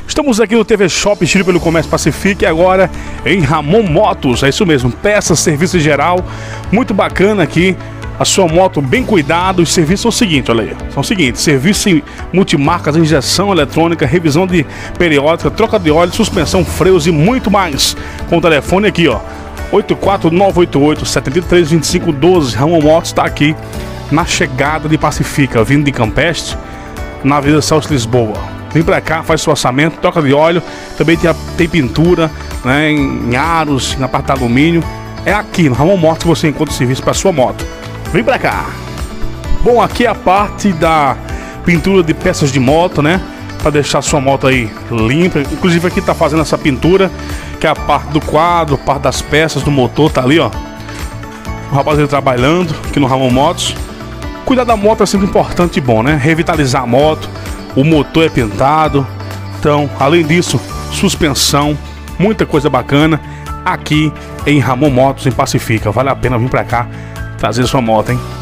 Estamos aqui no TV Shop Giro pelo Comércio Pacific e agora em Ramon Motos. É isso mesmo, peças, serviço em geral, muito bacana aqui. A sua moto bem cuidado. Os serviços são o seguinte, olha aí. São o seguinte: serviço em multimarcas, injeção eletrônica, revisão de periódica, troca de óleo, suspensão, freios e muito mais. Com o telefone aqui, ó, 84988-732512. Ramon Motos está aqui na chegada de Pacifica, vindo de Campestre, na Avenida Celso Lisboa. Vem pra cá, faz seu orçamento, troca de óleo, também tem pintura, né, em aros, na parte de alumínio. É aqui no Ramon Motos que você encontra o serviço para sua moto. Vem pra cá. Bom, aqui é a parte da pintura de peças de moto, né, para deixar sua moto aí limpa. Inclusive aqui tá fazendo essa pintura, que é a parte do quadro, parte das peças do motor, tá ali, ó. O rapaz ele trabalhando aqui no Ramon Motos. Cuidar da moto é sempre importante e bom, né? Revitalizar a moto. O motor é pintado. Então, além disso, suspensão, muita coisa bacana aqui em Ramon Motos, em Pacifica. Vale a pena vir pra cá trazer sua moto, hein?